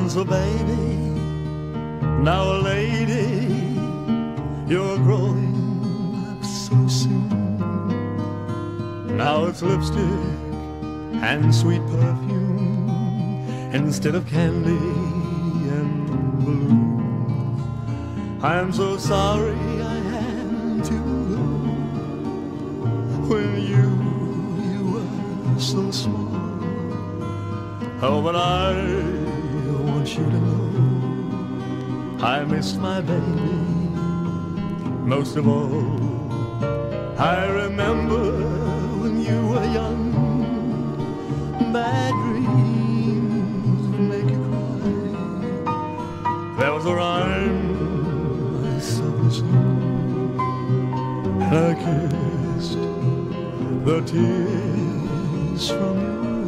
Once a baby, now a lady, you're growing up so soon. Now it's lipstick and sweet perfume instead of candy and balloons. I'm so sorry I had to go when you were so small. Oh, but I want you to know I miss my baby most of all. I remember when you were young, bad dreams would make you cry. There was a rhyme I sung, and I kissed the tears from your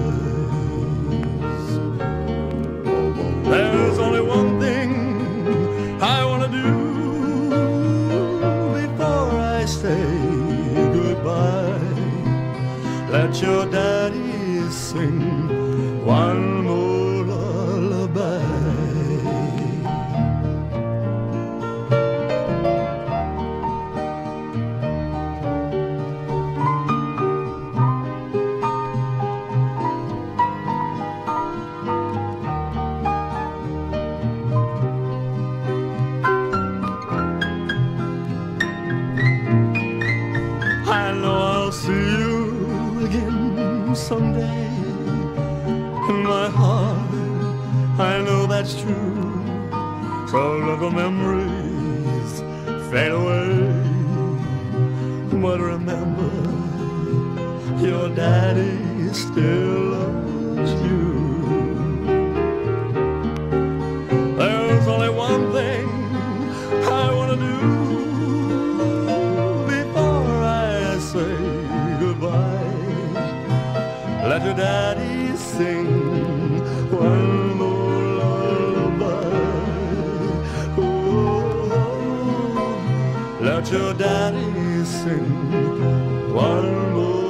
eyes. There's only one thing I want to do before I say goodbye. Let your daddy sing one more lullaby. I know I'll see you again someday. In my heart, I know that's true. So let the memories fade away. But remember, your daddy still loves you. There's only one thing I want to do say goodbye. Let your daddy sing one more lullaby. Oh, let your daddy sing one more